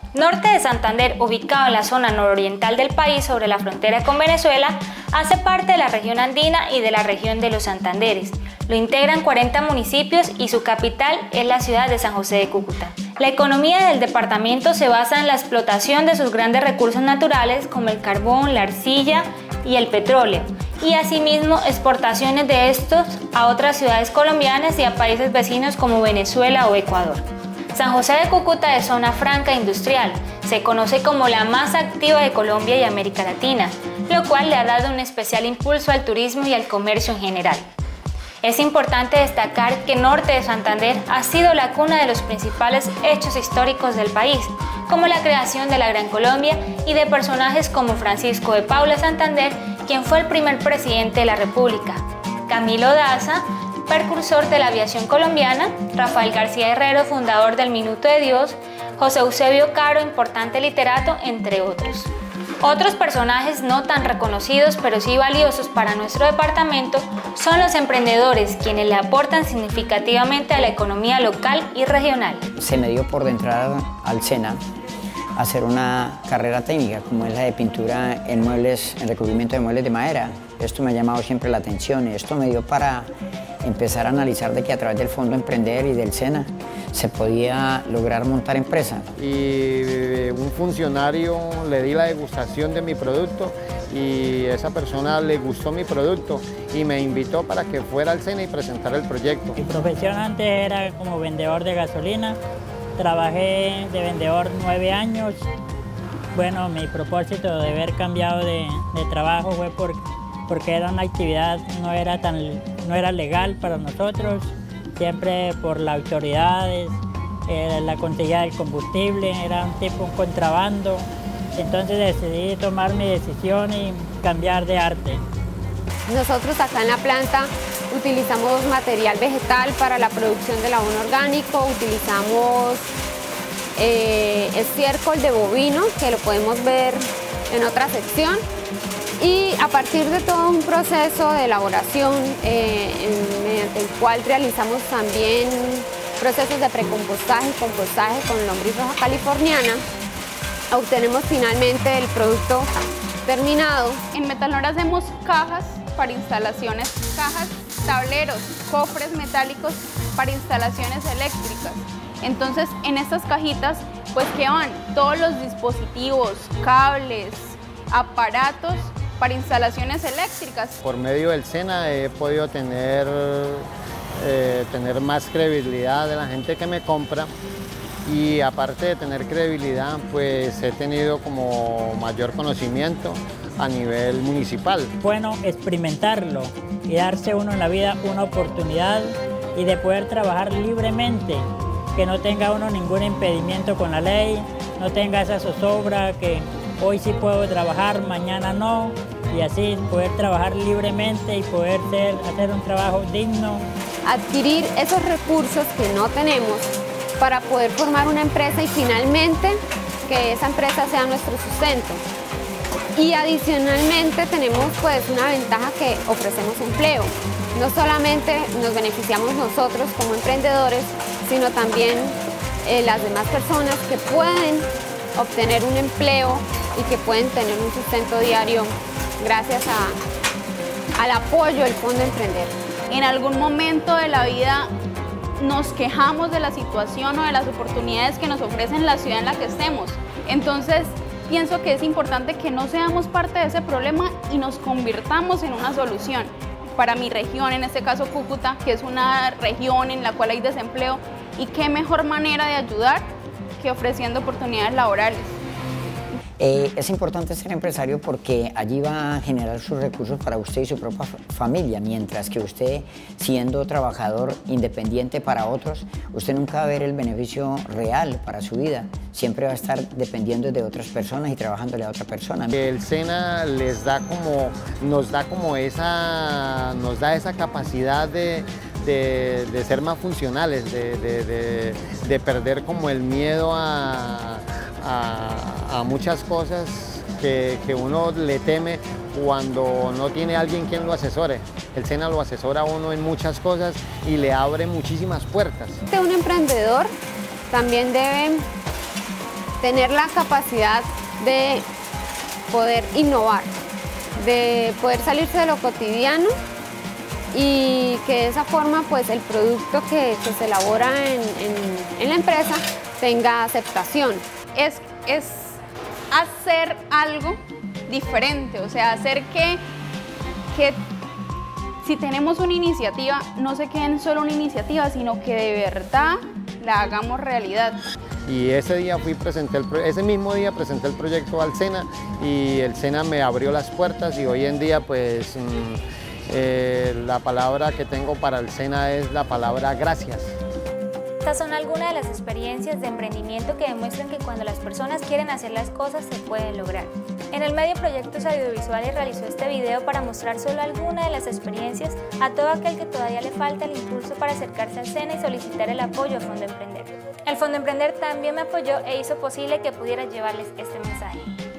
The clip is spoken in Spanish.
Norte de Santander, ubicado en la zona nororiental del país sobre la frontera con Venezuela, hace parte de la región andina y de la región de los Santanderes. Lo integran 40 municipios y su capital es la ciudad de San José de Cúcuta. La economía del departamento se basa en la explotación de sus grandes recursos naturales como el carbón, la arcilla y el petróleo, y asimismo exportaciones de estos a otras ciudades colombianas y a países vecinos como Venezuela o Ecuador. San José de Cúcuta es zona franca industrial, se conoce como la más activa de Colombia y América Latina, lo cual le ha dado un especial impulso al turismo y al comercio en general. Es importante destacar que Norte de Santander ha sido la cuna de los principales hechos históricos del país, como la creación de la Gran Colombia y de personajes como Francisco de Paula Santander, quien fue el primer presidente de la República, Camilo Daza, precursor de la aviación colombiana, Rafael García Herrero, fundador del Minuto de Dios, José Eusebio Caro, importante literato, entre otros. Otros personajes no tan reconocidos, pero sí valiosos para nuestro departamento, son los emprendedores, quienes le aportan significativamente a la economía local y regional. Se me dio por entrar al SENA a hacer una carrera técnica, como es la de pintura en muebles, en recubrimiento de muebles de madera. Esto me ha llamado siempre la atención y esto me dio para empezar a analizar de que a través del Fondo Emprender y del SENA se podía lograr montar empresa. Y un funcionario le di la degustación de mi producto y esa persona le gustó mi producto y me invitó para que fuera al SENA y presentara el proyecto. Mi profesión antes era como vendedor de gasolina. Trabajé de vendedor 9 años. Bueno, mi propósito de haber cambiado de trabajo fue porque era una actividad, no era legal para nosotros, siempre por las autoridades, la conseguida del combustible, era un contrabando. Entonces decidí tomar mi decisión y cambiar de arte. Nosotros acá en la planta utilizamos material vegetal para la producción del abono orgánico, utilizamos estiércol de bovino, que lo podemos ver en otra sección, y a partir de todo un proceso de elaboración mediante el cual realizamos también procesos de precompostaje y compostaje con lombriz roja californiana, obtenemos finalmente el producto terminado. En Metalnor hacemos cajas para instalaciones, cajas, tableros, cofres metálicos para instalaciones eléctricas. Entonces, en estas cajitas, pues que van todos los dispositivos, cables, aparatos para instalaciones eléctricas. Por medio del SENA he podido tener más credibilidad de la gente que me compra y aparte de tener credibilidad, pues he tenido como mayor conocimiento a nivel municipal. Bueno, experimentarlo y darse uno en la vida una oportunidad y de poder trabajar libremente, que no tenga uno ningún impedimento con la ley, no tenga esa zozobra que hoy sí puedo trabajar, mañana no, y así poder trabajar libremente y poder hacer un trabajo digno. Adquirir esos recursos que no tenemos para poder formar una empresa y finalmente que esa empresa sea nuestro sustento. Y adicionalmente tenemos pues una ventaja que ofrecemos empleo. No solamente nos beneficiamos nosotros como emprendedores, sino también las demás personas que pueden obtener un empleo y que pueden tener un sustento diario gracias al apoyo del Fondo Emprender. En algún momento de la vida nos quejamos de la situación o de las oportunidades que nos ofrecen la ciudad en la que estemos. Entonces, pienso que es importante que no seamos parte de ese problema y nos convirtamos en una solución. Para mi región, en este caso Cúcuta, que es una región en la cual hay desempleo, y qué mejor manera de ayudar que ofreciendo oportunidades laborales. Es importante ser empresario porque allí va a generar sus recursos para usted y su propia familia, mientras que usted, siendo trabajador independiente para otros, usted nunca va a ver el beneficio real para su vida. Siempre va a estar dependiendo de otras personas y trabajándole a otra persona. El SENA nos da esa capacidad de ser más funcionales, de perder como el miedo a muchas cosas que uno le teme cuando no tiene alguien quien lo asesore. El SENA lo asesora a uno en muchas cosas y le abre muchísimas puertas. Un emprendedor también debe tener la capacidad de poder innovar, de poder salirse de lo cotidiano y que de esa forma pues el producto que se elabora en la empresa tenga aceptación. Es hacer algo diferente, o sea, hacer que si tenemos una iniciativa, no se quede en solo una iniciativa, sino que de verdad la hagamos realidad. Y ese mismo día presenté el proyecto al SENA y el SENA me abrió las puertas y hoy en día pues la palabra que tengo para el SENA es la palabra gracias. Estas son algunas de las experiencias de emprendimiento que demuestran que cuando las personas quieren hacer las cosas se pueden lograr. En el medio Proyectos Audiovisuales realizó este video para mostrar solo algunas de las experiencias a todo aquel que todavía le falta el impulso para acercarse al SENA y solicitar el apoyo a Fondo Emprender. El Fondo Emprender también me apoyó e hizo posible que pudiera llevarles este mensaje.